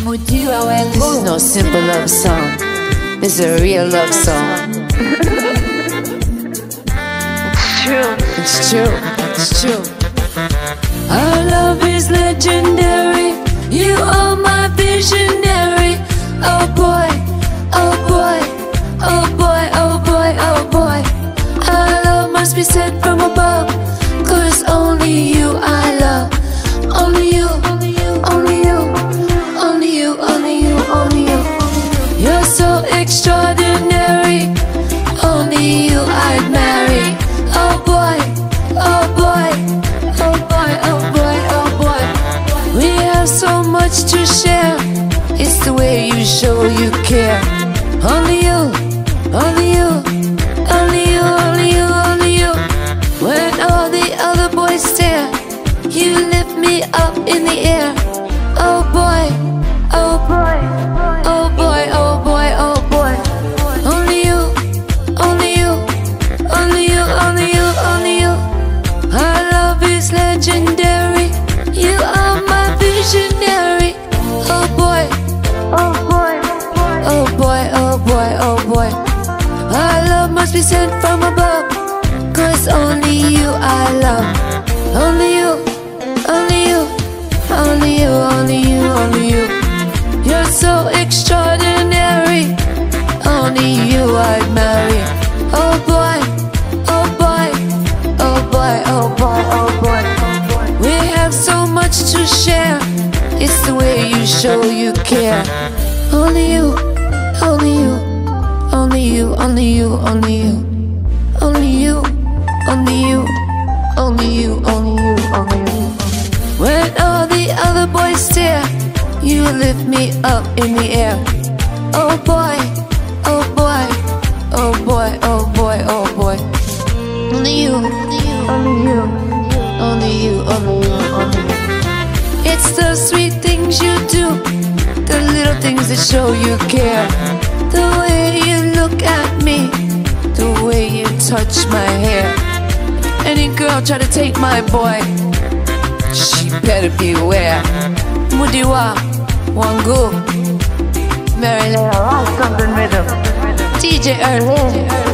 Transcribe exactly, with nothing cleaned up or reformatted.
with you I wear This is no simple love song. It's a real love song. It's true. It's true. It's true. Our love is legendary. You are my visionary. Oh boy, oh boy, oh boy, oh boy, oh boy. Our love must be sent from above, 'cause only you I love. Only you, only you, only you, only you, only you, only you. You're so extraordinary. Only you I'd marry. Oh boy, oh boy, oh boy, oh boy, oh boy. We have so much to share. It's the way you show you care. Only you, only you, only you, only you, only you. When all the other boys stare, you lift me up in the air. Oh boy, oh boy, oh boy, oh boy, oh boy. Only you, only you, only you, only you, only you. Our love is legendary. You are my visionary. Oh boy, oh boy, oh boy, oh boy, oh boy. Our love must be sent from above, 'cause only you I love. Only you, only you, only you, only you, only you. You're so extraordinary. Only you I'd marry. Oh boy, oh boy, oh boy, oh boy, oh boy. We have so much to share. It's the way you show you care. Only you, only you, only you, only you, only you, only you, only you, only you, only you, only you. When all the other boys stare, you lift me up in the air. Oh boy, oh boy, oh boy, oh boy, oh boy. Only you, only you, only you, only you, only you, only you. It's the sweet things you do, the little things that show you care. The way you look at me, the way you touch my hair. Any girl try to take my boy, she better beware. Mudiwa, Wangu, Maryland, something rhythm, D J Earl.